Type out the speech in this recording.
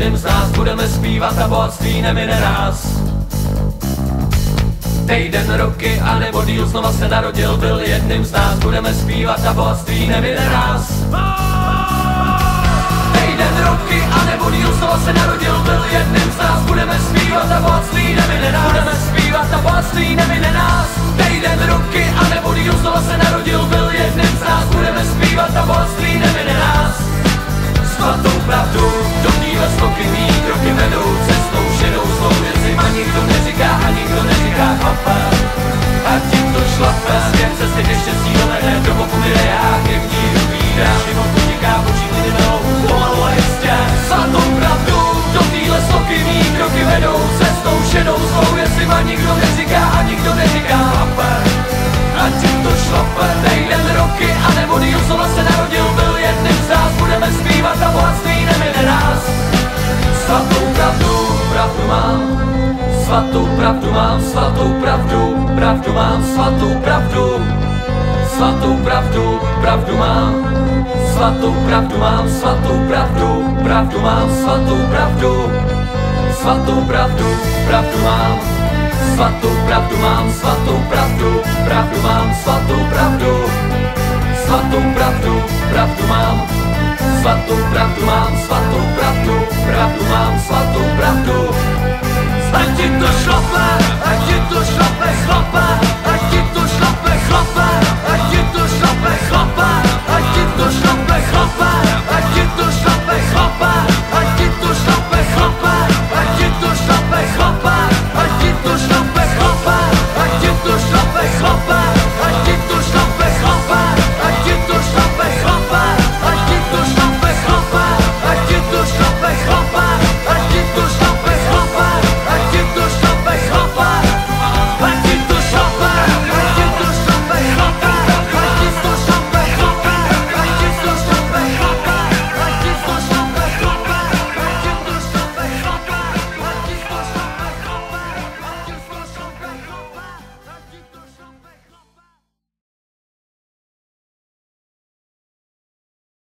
jedním z nás, budeme zpívat a bohatství nemine nás. Týden, roky a nebo díl, znova se narodil, byl jedním z nás, budeme zpívat a bohatství nemine nás. Týden, roky a nebo díl, znova se narodil, byl jedním z nás, budeme zpívat a bohatství nemine nás. Budeme zpívat a bohatství nemine nás. Týden, roky a nebo díl, znova se narodil, byl jedním z nás, budeme zpívat a bohatství nemine nás. Svatou pravdu, do téhle sloky mý kroky vedou cestou šedou svou věci, a nikdo neříká a nikdo neříká chlape. A tím to šlape, svět cesty ke štěstí dovede, do boku mi já ke mní dovídá. Život utíká počít lidinou, pomalu a jistě. Svatou pravdu, do téhle sloky mý kroky vedou cestou šedou svou věci, a nikdo neříká a nikdo neříká chlape. A tím to šlape, týden, roky a nebo díl, znova se narodil, byl jedním z nás, budeme zpívat a bohatství nemine nás. Svatou pravdu, pravdu mám, svatou pravdu mám, svatou pravdu, pravdu mám, svatou pravdu, svatou pravdu, pravdu mám, svatou pravdu mám, svatou pravdu, pravdu mám, svatou pravdu, svatou pravdu, pravdu mám, svatou pravdu mám, svatou pravdu, pravdu mám, svatou pravdu, svatou pravdu, pravdu mám, svatou pravdu mám, svatou pravdu, pravdu mám, svatou pravdu. Ať ti to šlape, ať ti to šlape, chlape.